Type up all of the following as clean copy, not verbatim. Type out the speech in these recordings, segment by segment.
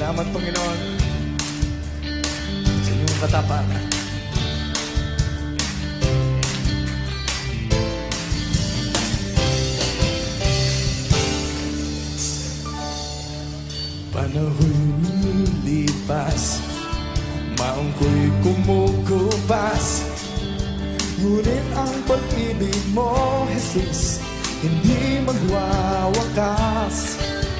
Salamat, Panginoon, sa inyong katapatan. Panahon lumilipas, maungko'y kumukupas, ngunit ang pag-ibig mo, Jesus, hindi magwawakas.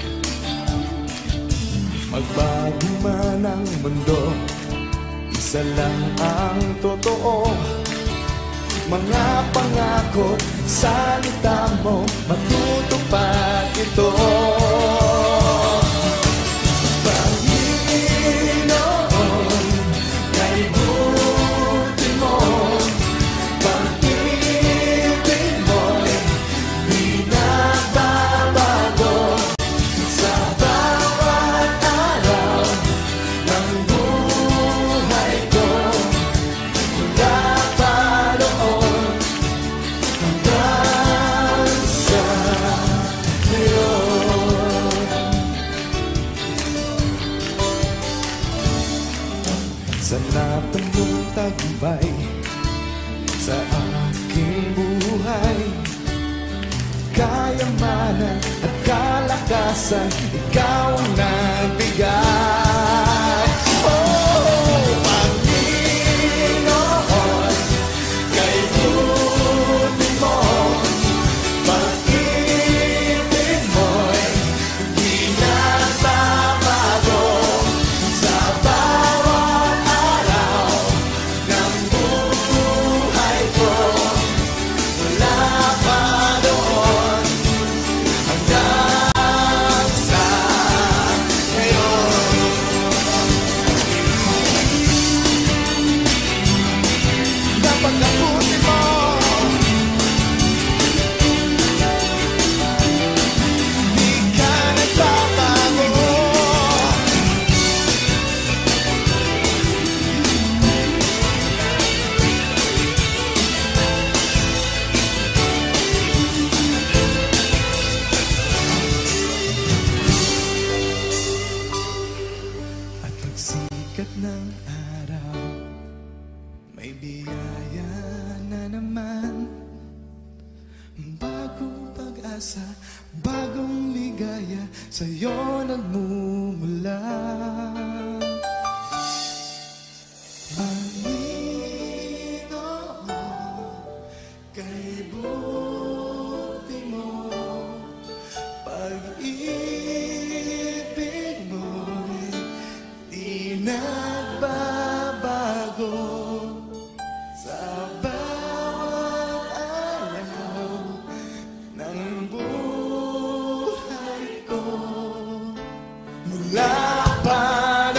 Magbago man ang mundo, isa lang ang totoo. Mga pangako, salita mo, matutupad ito. Salamat mong tagumpay sa aking buhay, kayamanan at kalakasan, ikaw ang nagbigay. Oh, Panginoon, kay buti mo, pag-ibig mo'y di nagbabago sa bawat ng araw, may biyaya na naman. Bagong pag-asa, bagong ligaya, sa'yo nagmumula. Panginoon, kay buti mo, pag-ibig mo'y di nagbabago sa bawat araw ng buhay ko. Mula pa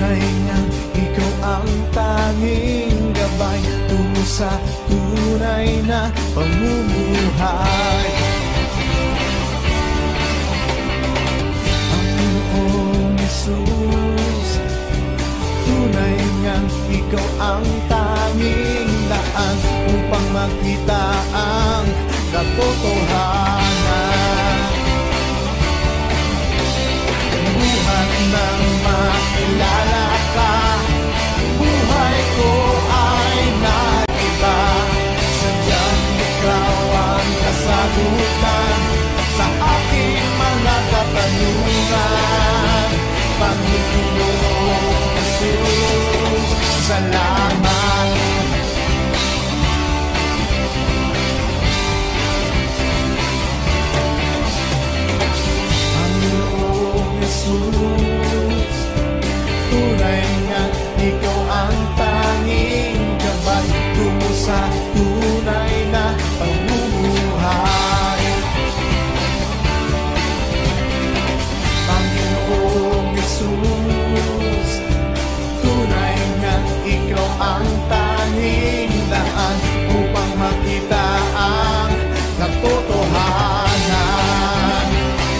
Tunay nga ikaw ang tanging gabay tungo sa tunay na pamumuhay. Panginoong Jesus, tunay nga ikaw ang tanging daan upang makita ang katotohanan. Buhat nang makilala ka, buhay ko ay nag-iba. Sadyang ikaw ang kasagutan sa aking mga katanungan. Panginoong Jesus, salamat. Panginoong Jesus, tunay nga ikaw ang tanging gabay tungo sa tunay na pamumuhay. Panginoong Jesus, tunay nga ikaw ang tanging daan upang makita ang katotohanan.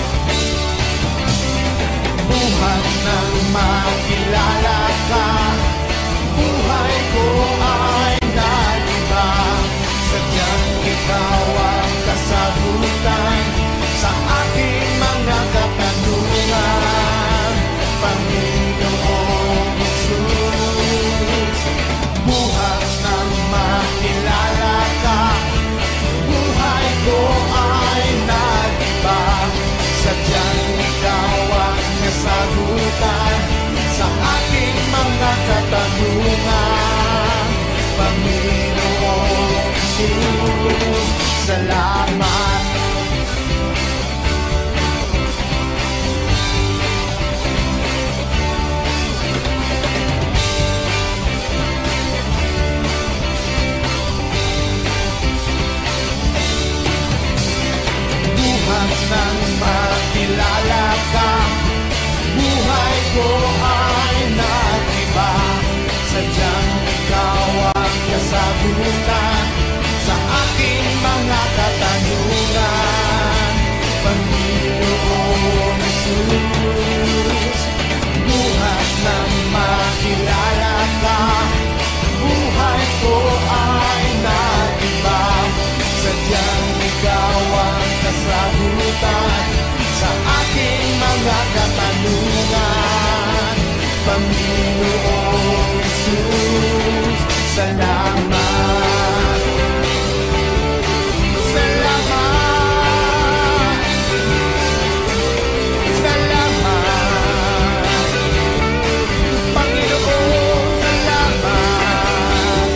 Buhat nang makilala ka, buhay ko ay nag-iba. Sadyang ikaw ang kasagutan sa aking mga katanungan. Panginoong Jesus, buhat nang makilala ka, buhay ko ay nag-iba. Sadyang ikaw ang kasagutan sa aking mga katanungan. Panginoong Jesus, salamat. Buhat nang makilala ka, buhay ko ay nag-iba. Sadyang ikaw ang kasagutan sa aking mga katanungan. Panginoong Jesus, buhat nang makilala ka, buhay ko ay nag-iba. Sadyang ikaw ang kasagutan sa aking mga katanungan. Panginoong Jesus, salamat. Salamat. Salamat. Panginoon, salamat.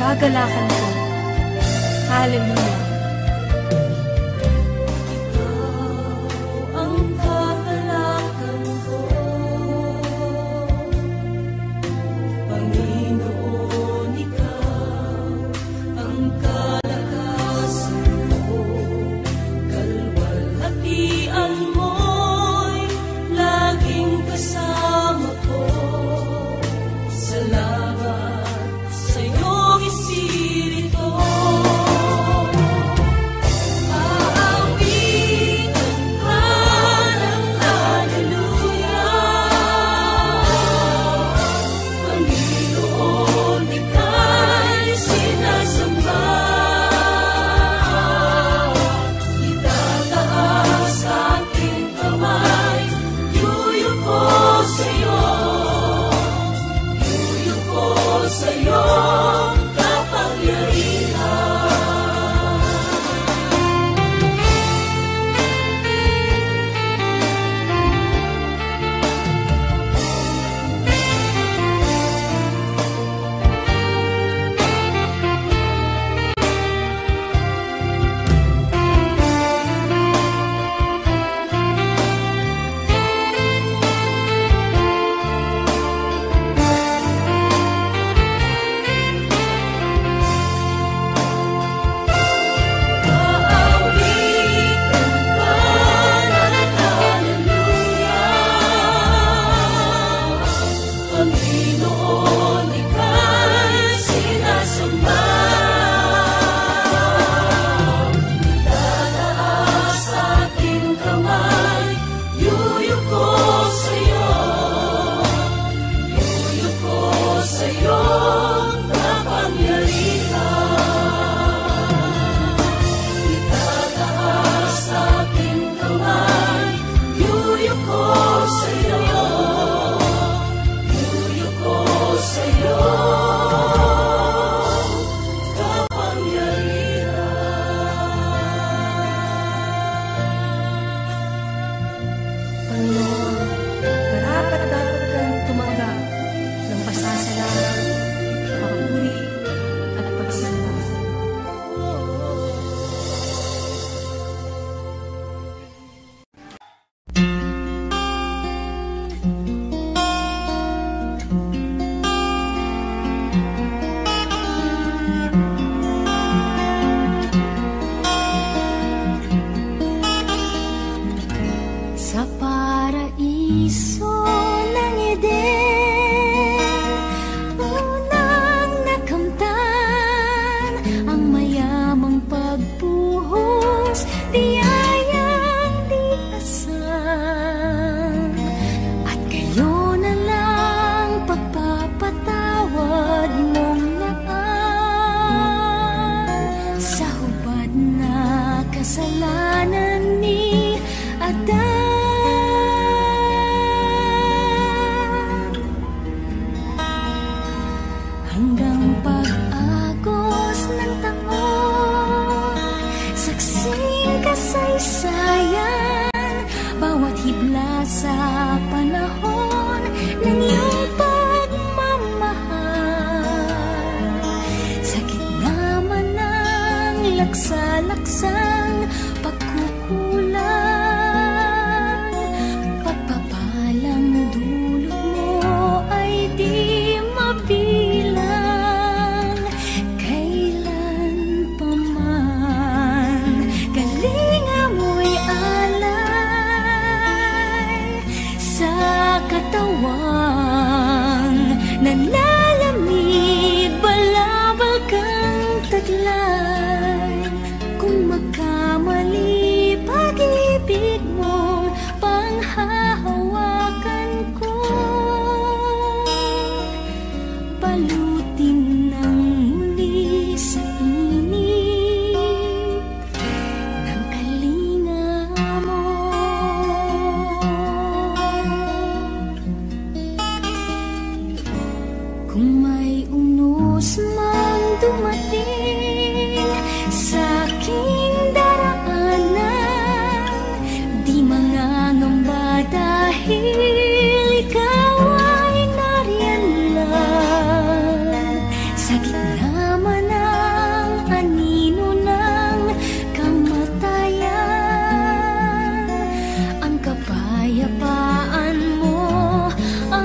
gagalakan ko. Hallelujah.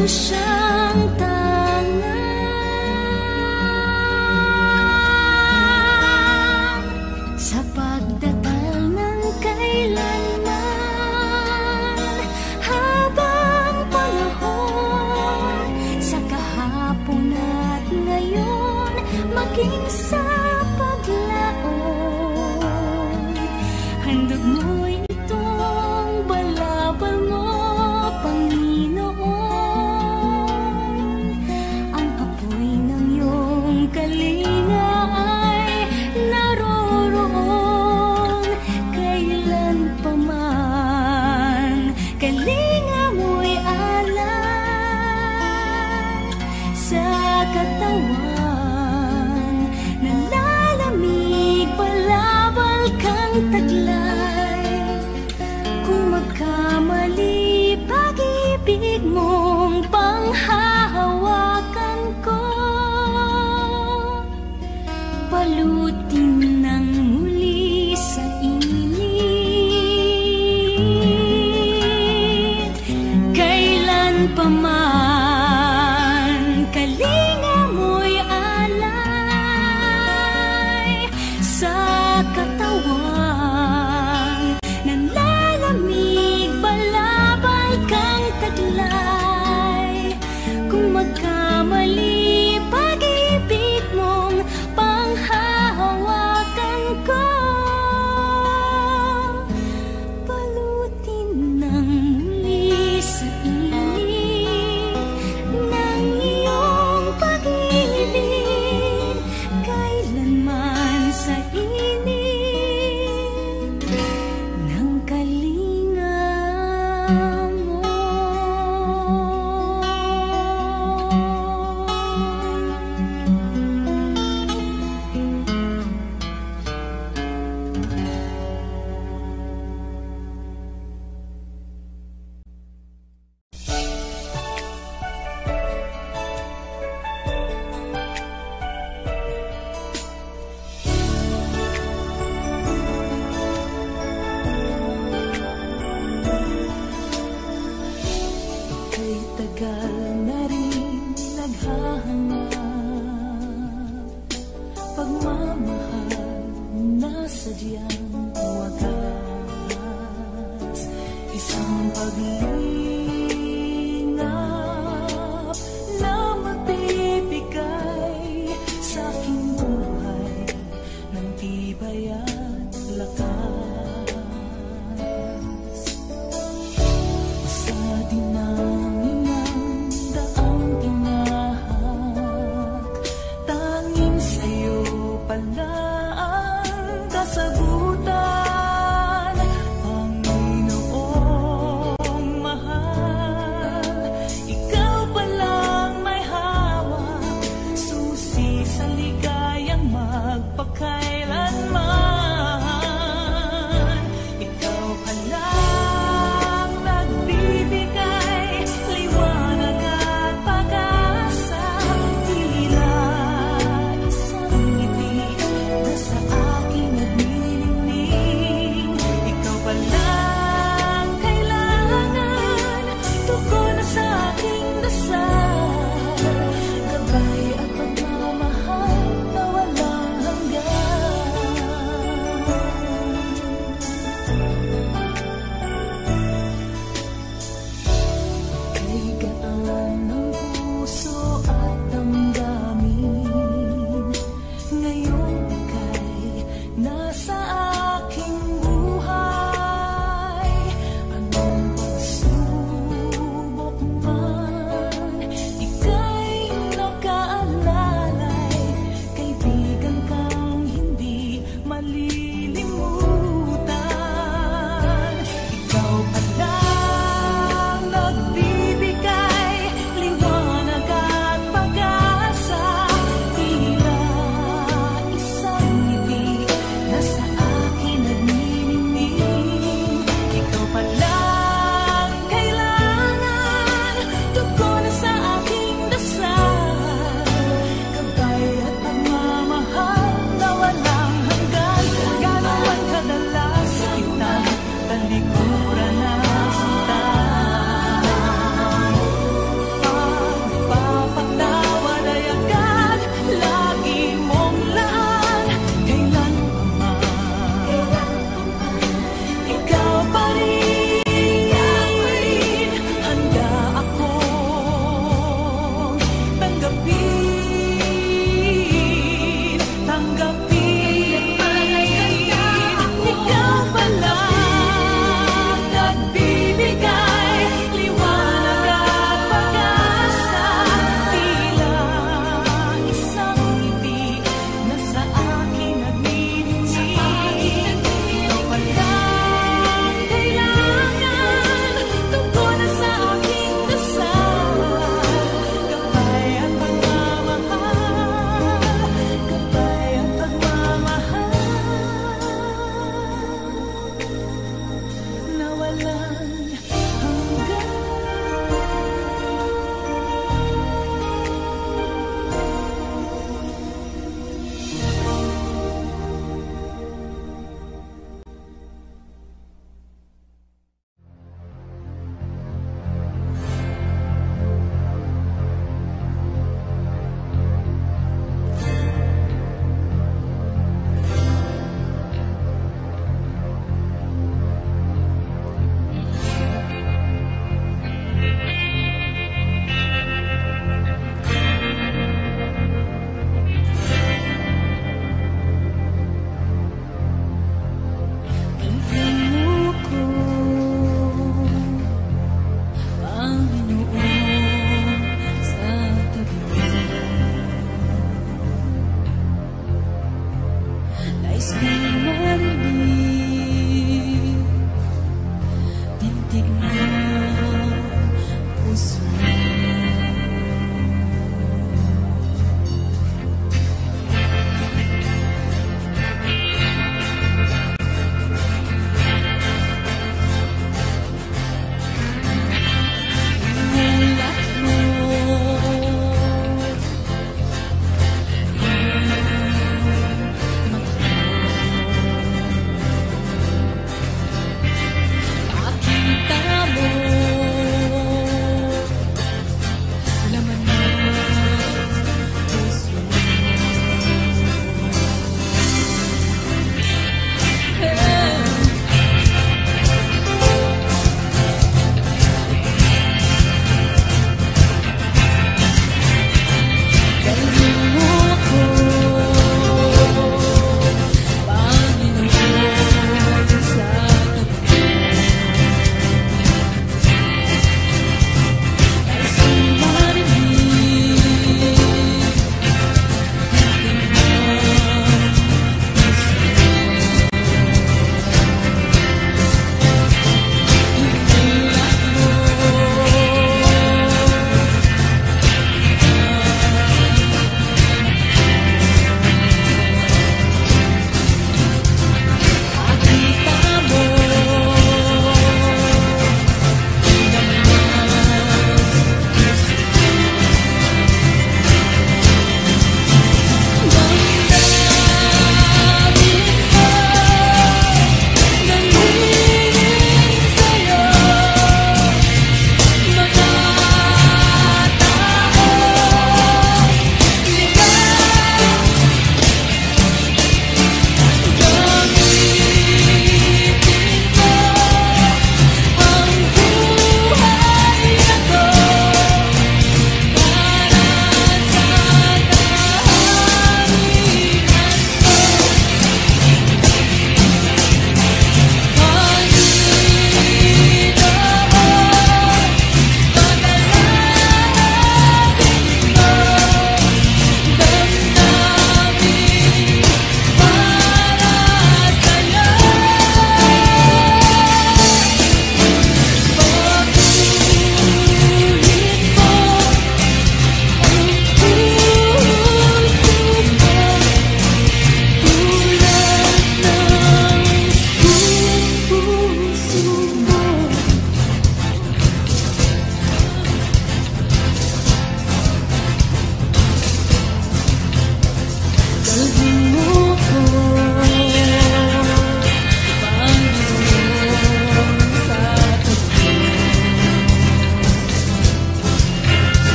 siyang tangan sa pagdatal ng kailanman, habang panahon sa kahapon at ngayon, maging sa paglaon. Handog mo'y itong balabal mo, Panginoon. Ang apoy ng iyong kalinga ay naroroon kailan pa man. Kalinga mo'y alay sa katawan, nalalamig, balabal kang taglay. Kung magkamali, pag-ibig mong panghahawakan ko, balutin ng muli sa init. Kailan pa man, kalinga mo'y alay sa katawan, nanlalamig, balabal kang taglay. Kung magkamali, pag-ibig mong panghahawakan ko, balutin ng muli sa init ng iyong pag-ibig. Kailanman sa init ng kalinga mo. Ako'y tagal na rin naghahanap, pagmamahal na sadyang wagas, isang paglingap na magbibigay sa aking buhay ng tibay at lakas. Sa dinaming ng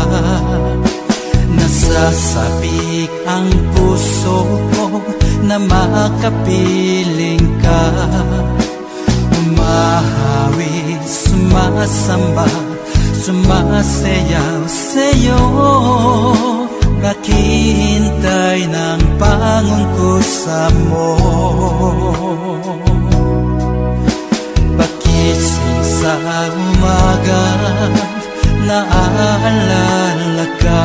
Nasasabik ang puso ko na makapiling ka. Umahawi, sumasamba, sumasayaw sa'yo. Naghihintay ng pangungkusa mo. Pagising sa umaga, naaalala ka.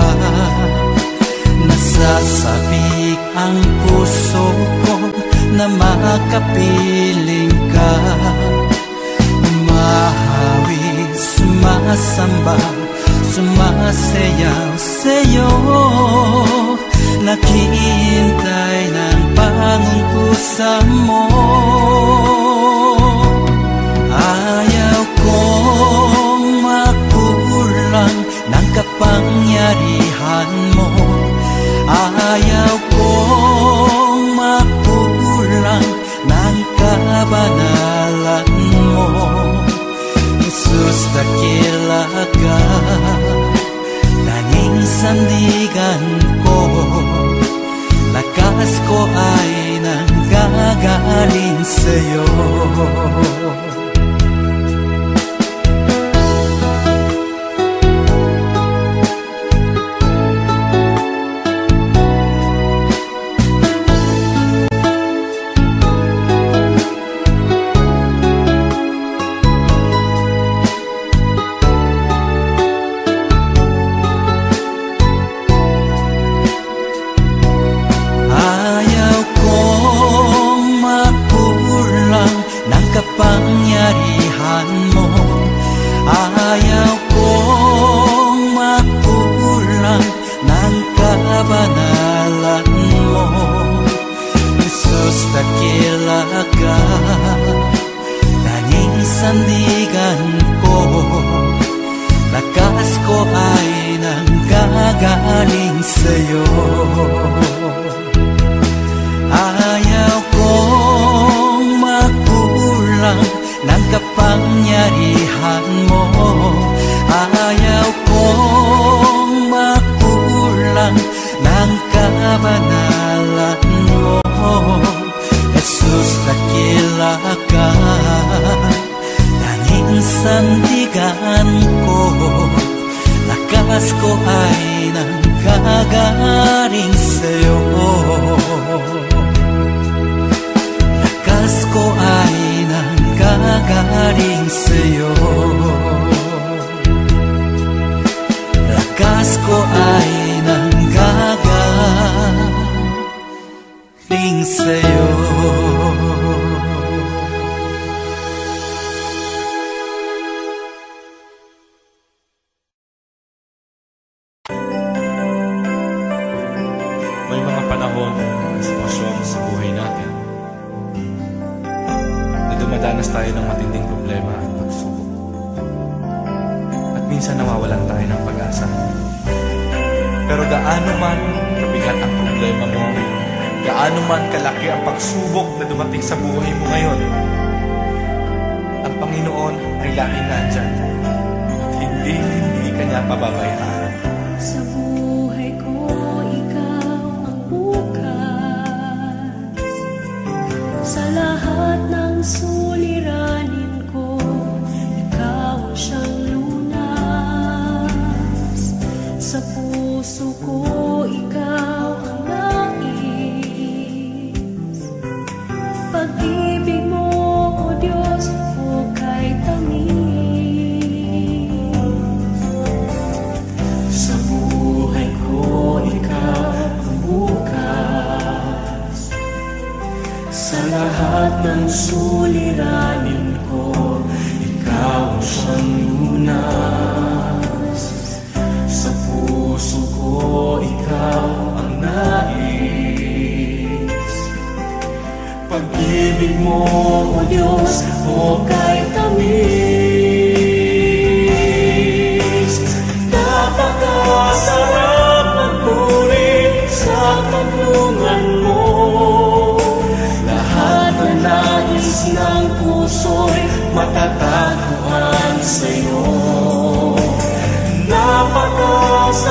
Nasasabik ang puso ko na makapiling ka. Umahawi, sumasamba, sumasayaw sa'yo. Naghihintay ng pangungkusa mo. Ayaw kong makulang ng kapangyarihan mo. Ayaw kong makulang ng kabanalan mo. Jesus, dakila ka, tanging sandigan ko. Lakas ko ay nanggagaling sa'yo. Kapangyarihan mo. Ayaw kong makulang ng kabanalan mo. Jesus, dakila ka, tanging sandigan ko. Lakas ko ay nanggagaling sa'yo. Ayaw kong makulang ng kapangyarihan mo. Ayaw kong makulang ng kabanalan mo. Jesus, dakila ka, tanging sandigan ko. Lakas ko ay nanggagaling sa'yo. Lakas ko ay nanggagaling sa'yo. Lakas ko ay nanggagaling sa'yo. May mga panahon at sitwasyon sa buhay natin na dumadanas tayo ng matinding problema at pagsubok. At minsan nawawalan tayo ng pag-asa. Pero gaano man kabigat ang problema mo, gaano man kalaki ang pagsubok na dumating sa buhay mo ngayon, ang Panginoon ay laging nandyan at hindi ka niya pababayaan. Sa buhay ko, ikaw ang bukas. Sa lahat ng suliranin ko, ikaw ang siyang lunas. Sa puso ko, ikaw ang nais. Pag-ibig mo, O Diyos, hukay tamis. Sa buhay ko, ikaw ang bukas. Sa lahat ng suliranin ko, ikaw ang siyang lunas. Sa puso ko, ikaw ang nais. Pag-ibig mo, O Diyos, hukay tamis. Napakasarap magpuri sa tanungan mo. Lahat na nais ng puso'y matataguan sa'yo. Napakasarap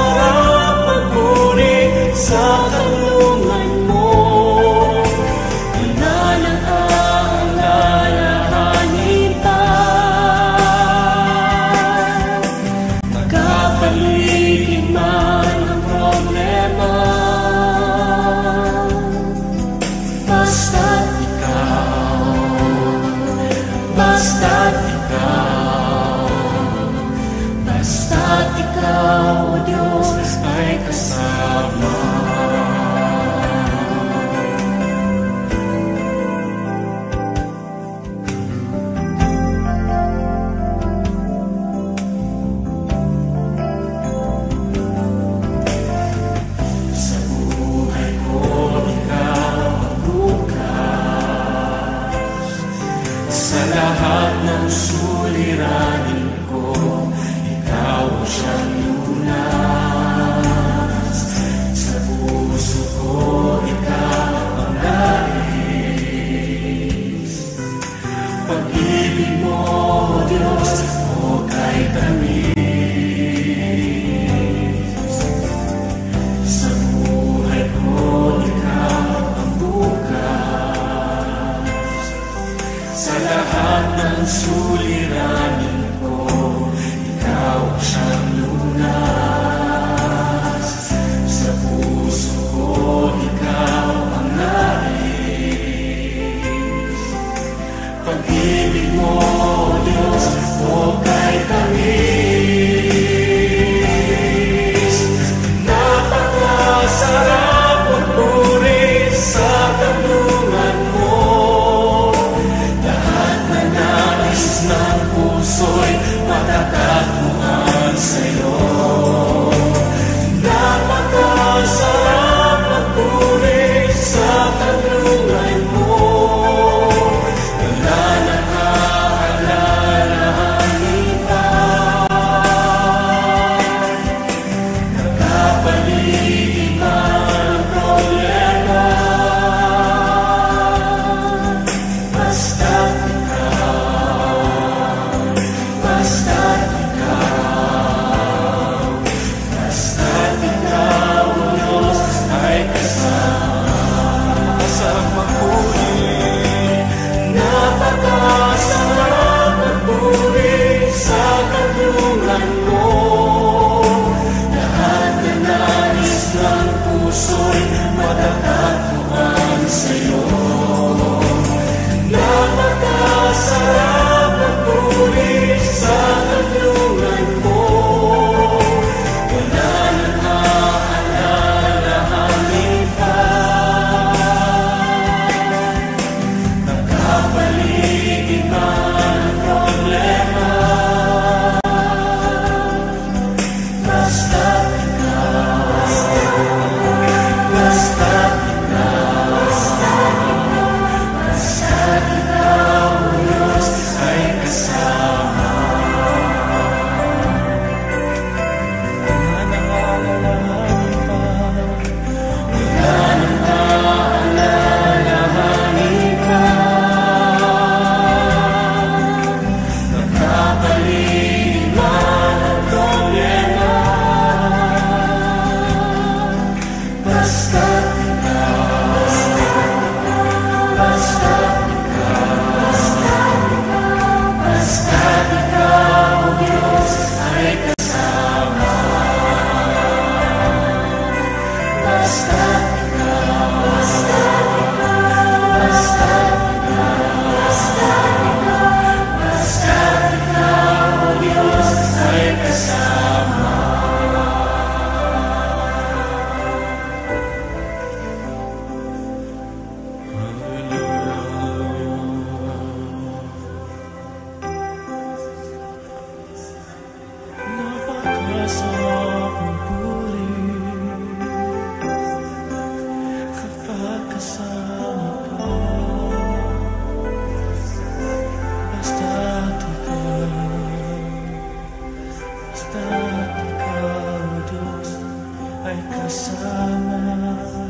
kasama.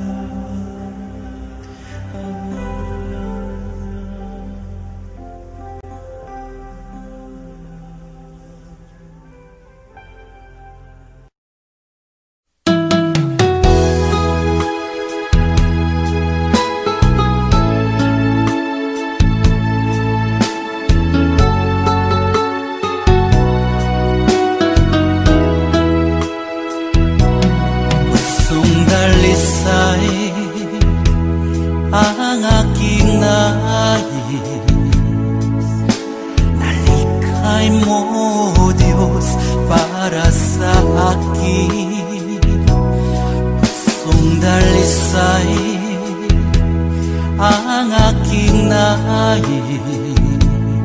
Ang aking nais, nalikhay mo, Diyos, para sa akin. Pusong dalisay, ang aking nais,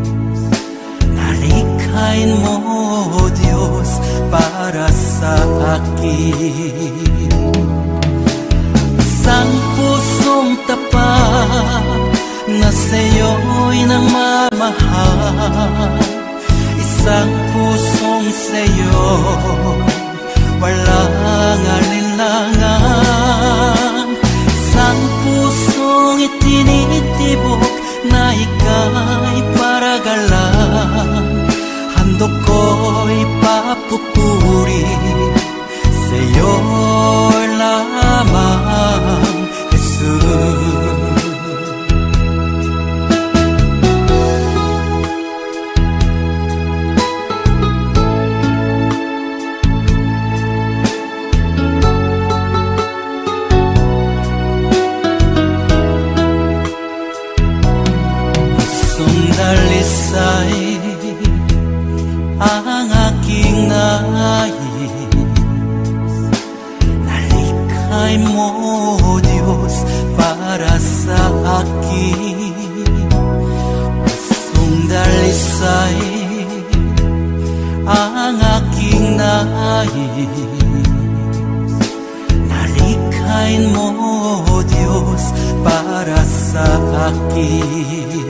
nalikhay mo, Diyos, para sa akin. Isang pusong tapat na sa'yo'y namamahal, isang pusong sa'yo walang alinlangan, isang pusong itinitibok na ika'y paragalan, handog ko'y papupuri sa'yo lamang, Jesus. Pusong dalisay, ang aking nais, nalikhay mo, Diyos, para sa akin. Pusong dalisay, ang aking nais, nalikhay mo, Diyos, para sa akin.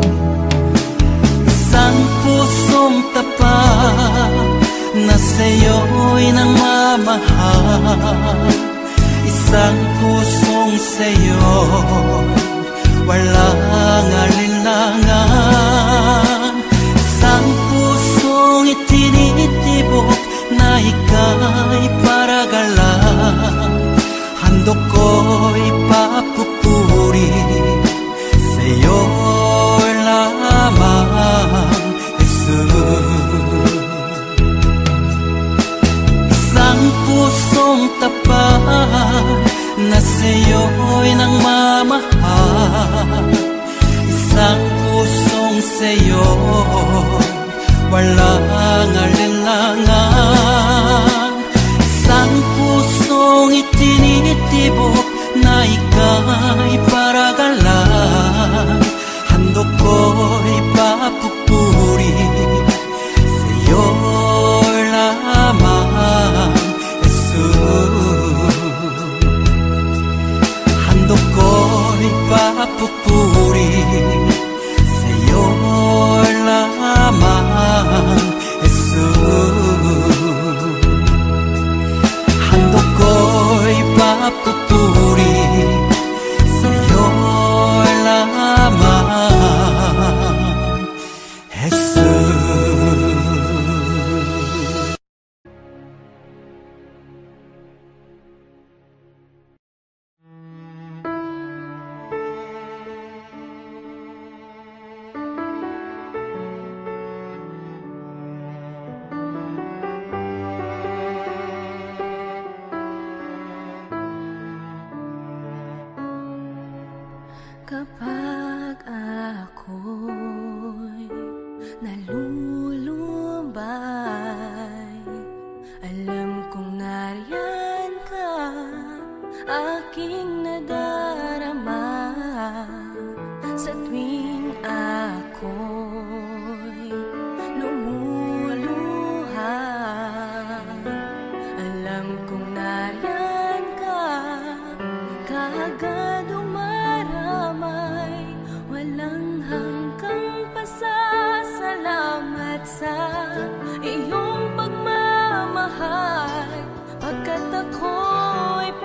Isang pusong tapat na sa'yo'y nangmamahal, isang pusong sa'yo walang alinlangan, isang pusong itinitibok na ika'y paragalan, handog ko'y papupuri sa'yo lamang, Jesus. Isang pusong tapat na sa'yo'y nangmamahal, isang pusong sa'yo walang alinlangan, isang pusong itinitibok na ika'y paragalan, handog ko'y papupuri sa'yo lamang, Jesus. Handog ko'y papupuri sa'yo lamang, Jesus. Handog ko'y papupuri sa'yo lamang, Jesus. Kapag ako'y nalulumbay, alam kong nariyan ka, aking nadarama. Sa tuwing ako'y lumuluha, alam kong nariyan ka, kaagad umaramay. Walang hanggang pasasalamat sa iyong pagmamahal, pagkat ako'y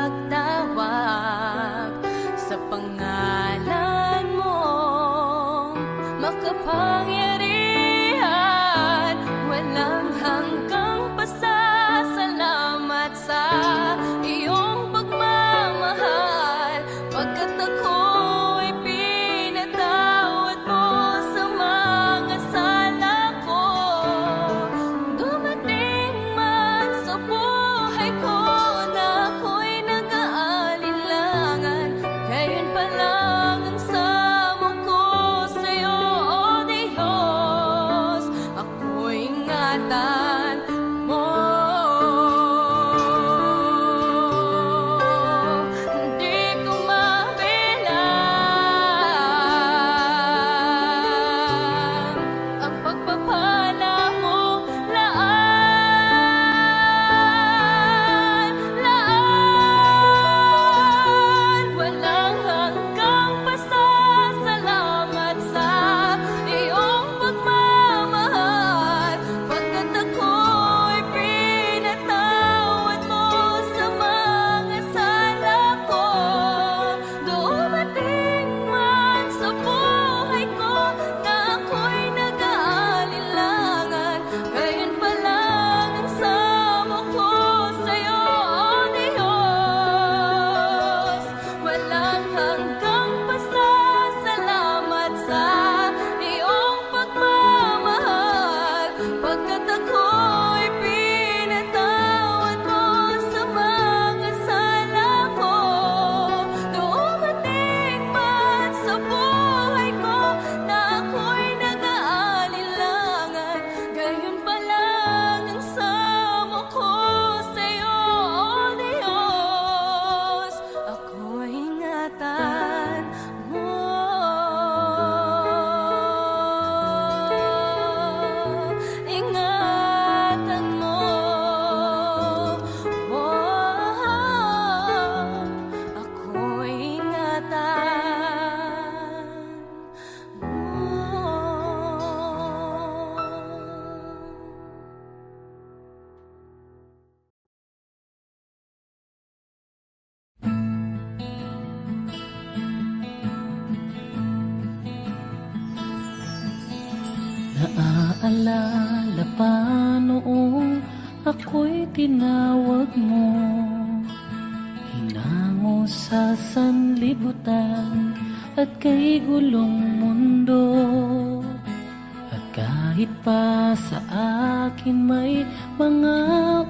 pagtawag sa pangalan mo, makapangyarihan, walang hanggang pasasalamat sa iyong pagmamahal, pagkat ako'y pinatawad mo sa mga sala ko. Dumating man sa buhay ko na ako'y nag-aalinlangan, gayon pa lang ang samo ko sa'yo, O Diyos, ako'y ingatan mo. Hindi ko mabilang ang pagpapala mo, laan, walang hanggang pasasalamat sa iyong pagmamahal, pagkat ako'y pinatawad mo sa mga sala ko. Dumating man sa buhay ko na ako'y nag-aalinlangan, gayon pa lang ang samo ko sa'yo, O Diyos. Walang hanggang pasasalamat sa iyong pagmamahal, pagkat ako'y pinatawad mo sa mga sala ko. Dumating man sa buhay ko na ako'y nag-aalinlangan, gayon pa lang ang samo ko sa'yo, O Diyos, ako'y ingatan mo. Ingatan mo. Ako'y ingatan mo. Naaalala pa noong ako'y tinawag mo, hinango sa sanlibutan at kay gulong mundo. At kahit pa sa akin may mga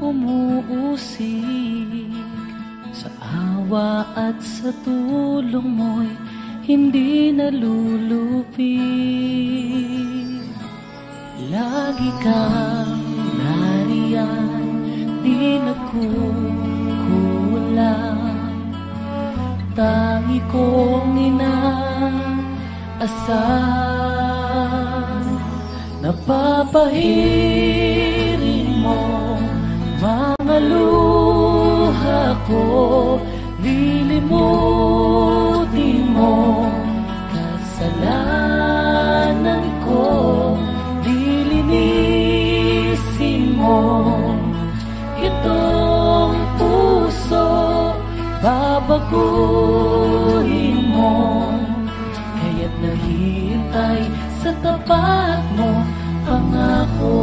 umuusig, sa awa at sa tulong mo'y hindi nalulupig. Lagi kang nariyan, di nagkukulang. Tangi kong inaasahan, napapahirin mo mga luha ko, lilimutin mo kasalanan ko, lilinisin mo itong puso, babaguhin mo, kaya't nahihintay sa tapat mo pangako.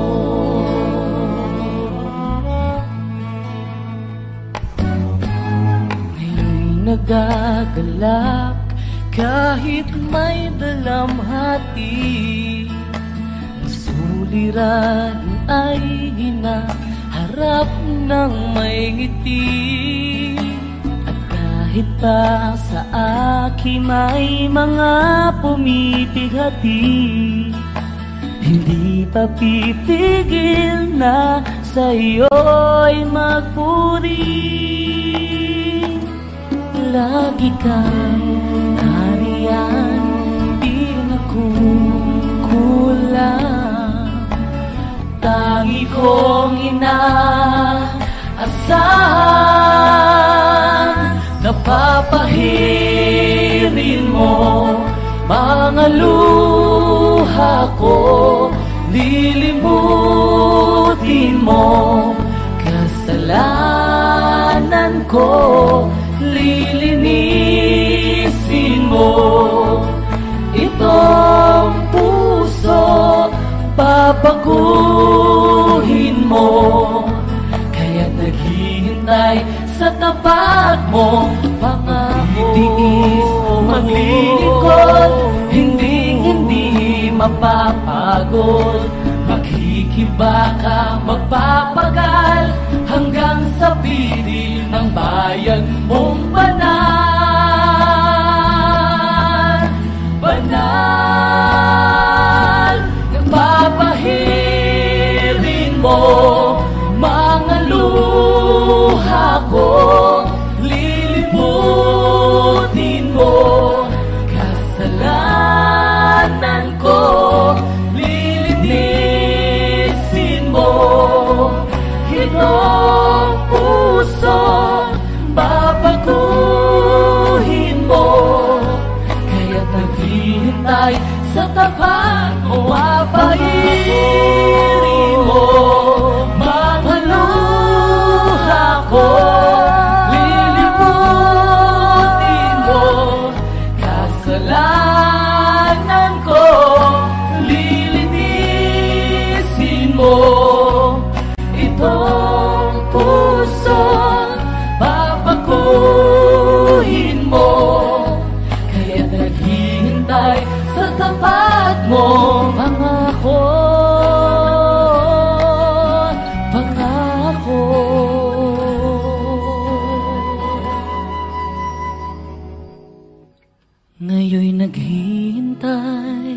Ngayon'y nagagalak kahit may dalamhati, ang suliran ay hinaharap ng may ngiti. At kahit pa sa akin may mga pumipigati, hindi pa pipigil na sa'yo'y magpuri. Lagi kang nariyan, di nagkukulang. Tangi kong inaasahan, napapahirin mo mga luha ko, lilimutin mo kasalanan kasalanan ko, lilinisin mo itong puso, babaguhin mo. Kaya naghihintay sa tapat mo, pangako. Titiis, maglilingkod, hindi mapapagod. Makikibaka, magpapagal, hanggang sa piling ng bayan mong banal. Banal, nagpapahirin mo mga luha ko, lilimutin mo kasalanan ko, lilinisin mo itong puso, babaguhin mo. Kaya't naghihintay sa tapat mo, apahirin mo mga luha ko, lilimutin mo kasalanan ko, lilinisin mo itong puso, babaguhin mo. Kaya't naghihintay sa tapat mo, pangako, pangako. Ngayon'y naghihintay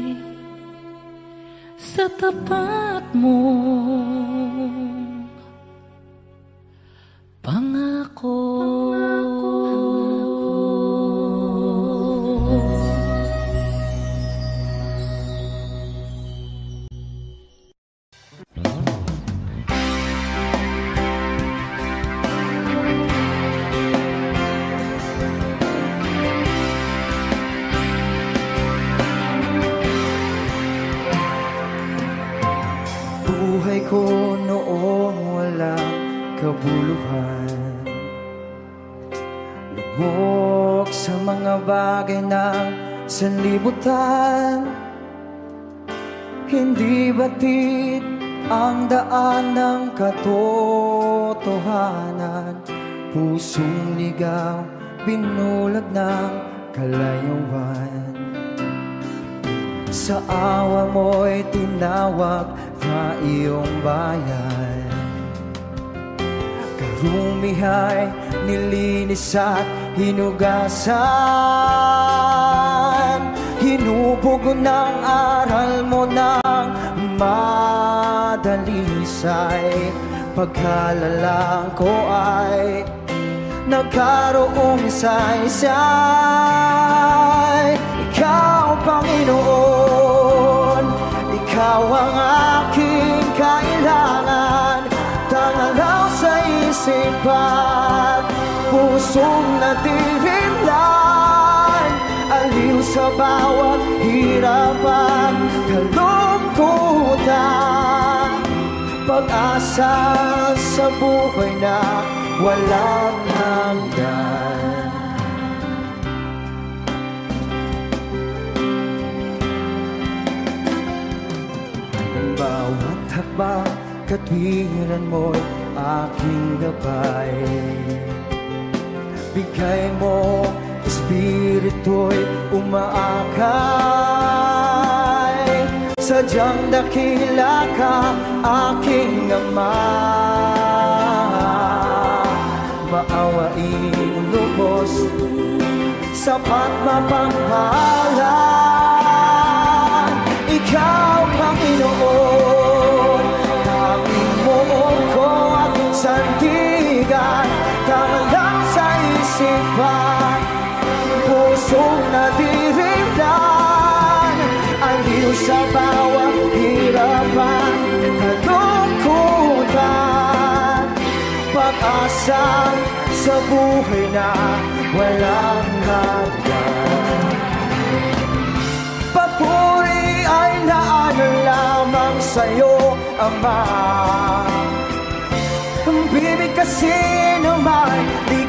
sa tapat mo, pangako. Buhay ko noong walang kabuluhan, lubog sa mga bagay ng sanlibutan. Hindi batid ang daan ng katotohanan, pusong ligaw, binulag ng kalayuan. Sa awa mo'y tinawag na iyong bayan, karumihay nilinis at hinugasan. Hinubog ng aral mo ng madalisay, pagkalalang ko ay nagkaroong saysay. Ikaw, Panginoon, ikaw ang aking kailangan. Tangalaw sa isipan, pusong natirimlan, aliw sa bawat hirapan, kalungkutan, pag-asa sa buhay na walang hanggan. Bawat hakbang, katwiran mo'y aking gabay. Bigay mo, espiritu'y umaakay. Sadyang dakila ka, aking Ama. Maawaing lubos, sapat mapanghalan. Ikaw, Panginoon, tanging moon ko at sandigan, tangalang sa isipan, pusong nadirimlan, aliw sa bawat hirapan, kalungkutan, pag-asa sa buhay na walang hanggan. Papuri ay naanan lamang sa'yo, Ama. Bibig kasi naman, di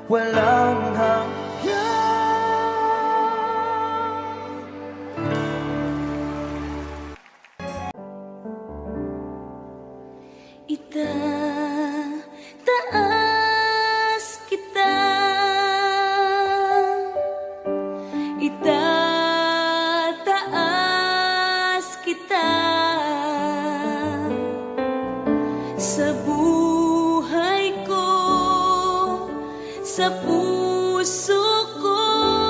walang hanggan. Itataas kita, itataas kita sa buhay ko, sa puso ko,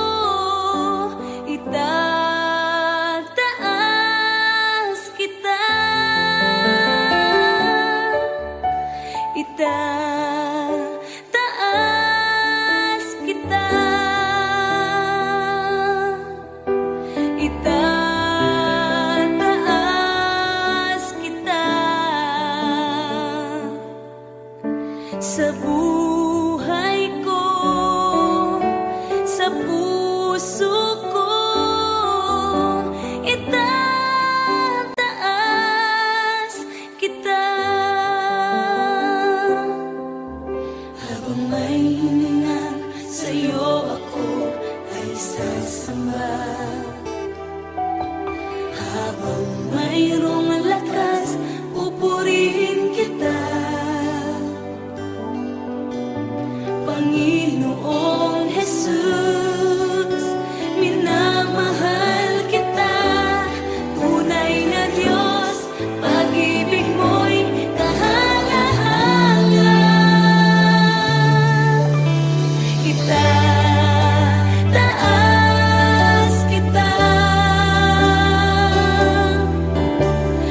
itataas kita, itataas kita, itataas kita sa buhay ko, sa puso ko, itataas kita. Habang may hiningan sa'yo ako ay sasamba, habang mayroong lakas pupurihin kita, Panginoong Jesus, minamahal kita, tunay na Diyos, pag-ibig mo'y kahanga-hanga. Itataas kita,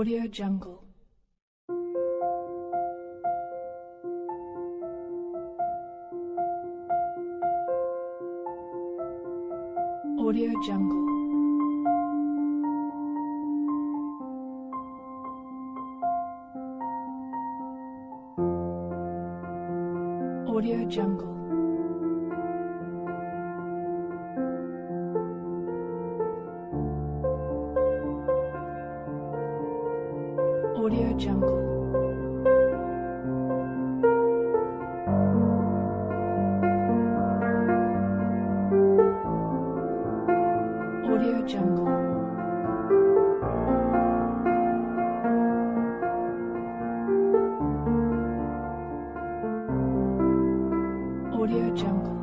Audio Jungle. Audio Jungle. Audio Jungle. Audio Jungle. Audio Jungle. Audio Jungle.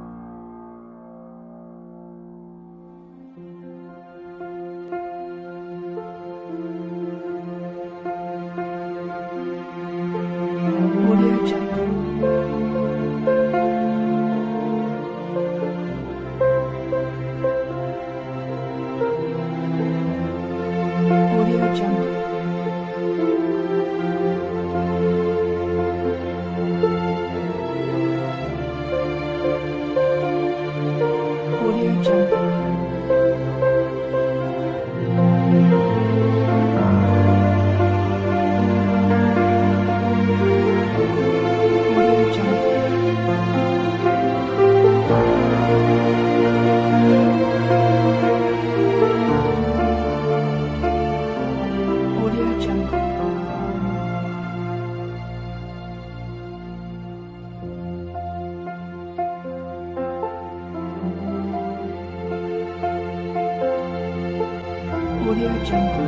Audio Jungle. Audio Jungle. Audio Jungle. Audio Jungle. Audio Jungle.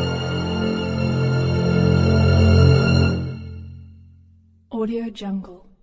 Audio Jungle.